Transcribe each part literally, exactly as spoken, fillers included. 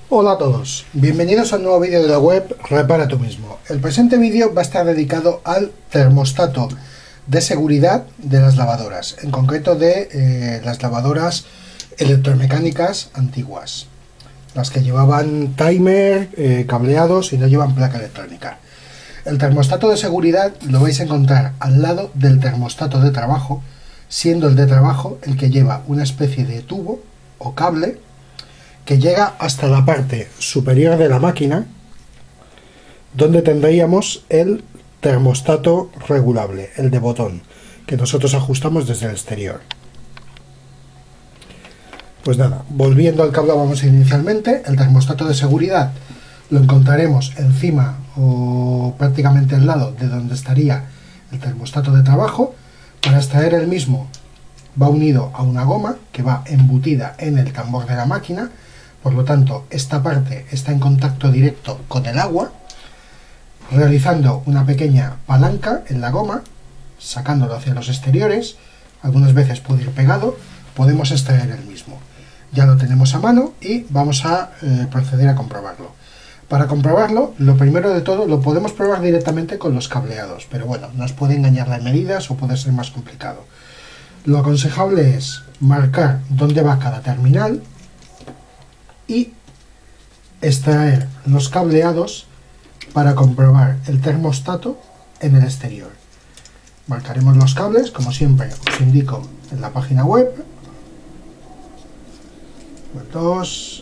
Hola a todos, bienvenidos a un nuevo vídeo de la web Repara tú mismo. El presente vídeo va a estar dedicado al termostato de seguridad de las lavadoras, en concreto de eh, las lavadoras electromecánicas antiguas, las que llevaban timer, eh, cableados y no llevan placa electrónica. El termostato de seguridad lo vais a encontrar al lado del termostato de trabajo, siendo el de trabajo el que lleva una especie de tubo o cable que llega hasta la parte superior de la máquina, donde tendríamos el termostato regulable, el de botón, que nosotros ajustamos desde el exterior. Pues nada, volviendo al que hablábamos inicialmente, el termostato de seguridad lo encontraremos encima o prácticamente al lado de donde estaría el termostato de trabajo. Para extraer el mismo va unido a una goma que va embutida en el tambor de la máquina. Por lo tanto, esta parte está en contacto directo con el agua, realizando una pequeña palanca en la goma, sacándolo hacia los exteriores. Algunas veces puede ir pegado, podemos extraer el mismo. Ya lo tenemos a mano y vamos a eh, proceder a comprobarlo. Para comprobarlo, lo primero de todo, lo podemos probar directamente con los cableados, pero bueno, nos puede engañar las medidas o puede ser más complicado. Lo aconsejable es marcar dónde va cada terminal y extraer los cableados para comprobar el termostato en el exterior. Marcaremos los cables, como siempre os indico en la página web. dos,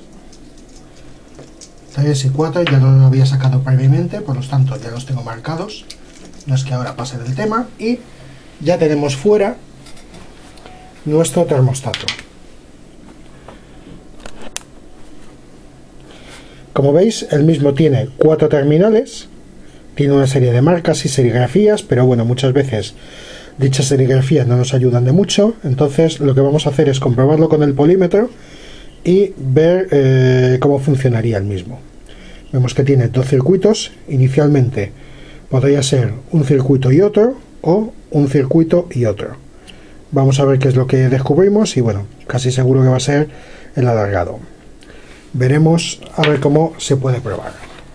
tres y cuatro, ya lo había sacado previamente, por lo tanto ya los tengo marcados. No es que ahora pase del tema. Y ya tenemos fuera nuestro termostato. Como veis, el mismo tiene cuatro terminales, tiene una serie de marcas y serigrafías, pero bueno, muchas veces dichas serigrafías no nos ayudan de mucho. Entonces lo que vamos a hacer es comprobarlo con el polímetro y ver eh, cómo funcionaría el mismo. Vemos que tiene dos circuitos. Inicialmente podría ser un circuito y otro, o un circuito y otro. Vamos a ver qué es lo que descubrimos y bueno, casi seguro que va a ser el alargado. Veremos a ver cómo se puede probar.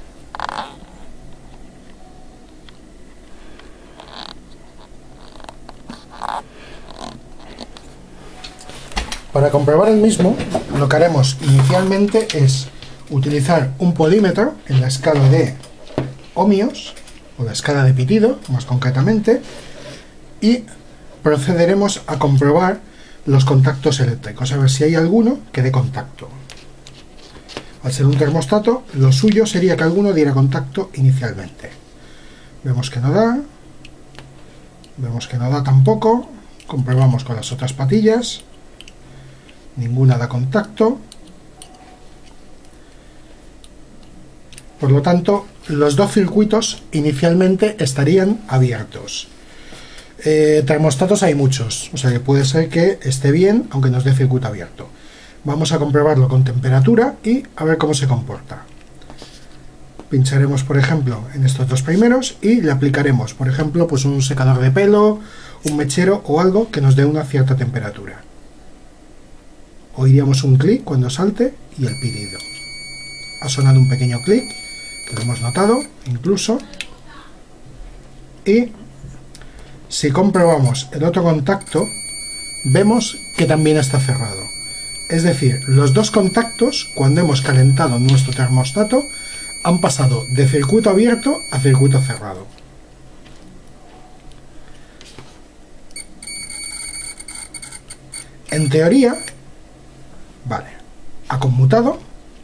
Para comprobar el mismo, lo que haremos inicialmente es utilizar un polímetro en la escala de ohmios, o la escala de pitido, más concretamente, y procederemos a comprobar los contactos eléctricos, a ver si hay alguno que dé contacto. Al ser un termostato, lo suyo sería que alguno diera contacto inicialmente. Vemos que no da, vemos que no da tampoco, comprobamos con las otras patillas, ninguna da contacto. Por lo tanto, los dos circuitos inicialmente estarían abiertos. Eh, termostatos hay muchos, o sea que puede ser que esté bien, aunque nos dé circuito abierto. Vamos a comprobarlo con temperatura y a ver cómo se comporta. Pincharemos, por ejemplo, en estos dos primeros y le aplicaremos, por ejemplo, pues un secador de pelo, un mechero o algo que nos dé una cierta temperatura. Oiríamos un clic cuando salte y el pitido. Ha sonado un pequeño clic, que lo hemos notado incluso. Y si comprobamos el otro contacto, vemos que también está cerrado. Es decir, los dos contactos, cuando hemos calentado nuestro termostato, han pasado de circuito abierto a circuito cerrado. En teoría, vale, ha conmutado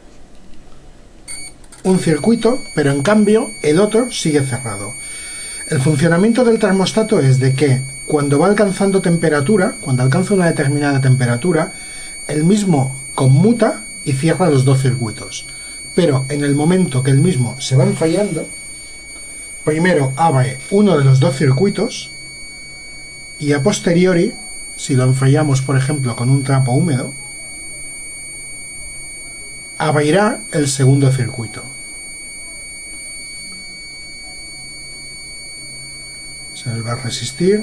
un circuito, pero en cambio el otro sigue cerrado. El funcionamiento del termostato es de que cuando va alcanzando temperatura, cuando alcanza una determinada temperatura, el mismo conmuta y cierra los dos circuitos. Pero en el momento que el mismo se va enfriando, primero abre uno de los dos circuitos y a posteriori, si lo enfriamos por ejemplo con un trapo húmedo, abrirá el segundo circuito. Se nos va a resistir.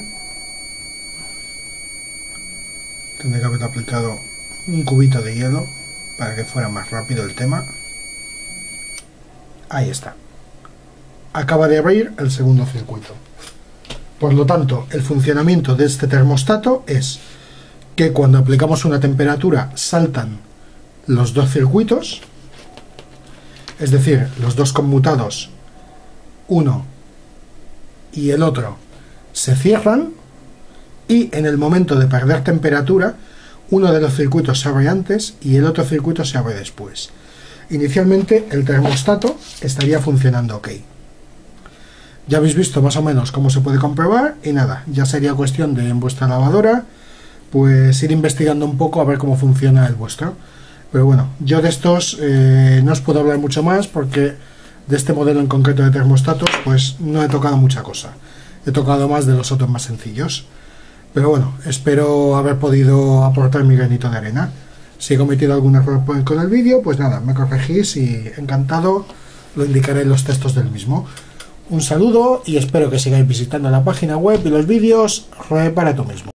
Tendré que haber aplicado un cubito de hielo para que fuera más rápido el tema. Ahí está. Acaba de abrir el segundo circuito. Por lo tanto, el funcionamiento de este termostato es que cuando aplicamos una temperatura saltan los dos circuitos, es decir, los dos conmutados, uno y el otro, se cierran, y en el momento de perder temperatura, uno de los circuitos se abre antes y el otro circuito se abre después. Inicialmente el termostato estaría funcionando ok. Ya habéis visto más o menos cómo se puede comprobar, y nada, ya sería cuestión de en vuestra lavadora pues ir investigando un poco a ver cómo funciona el vuestro. Pero bueno, yo de estos eh, no os puedo hablar mucho más, porque de este modelo en concreto de termostatos pues no he tocado mucha cosa. He tocado más de los otros más sencillos. Pero bueno, espero haber podido aportar mi granito de arena. Si he cometido algún error con el vídeo, pues nada, me corregís y encantado lo indicaré en los textos del mismo. Un saludo y espero que sigáis visitando la página web y los vídeos Repara tú mismo.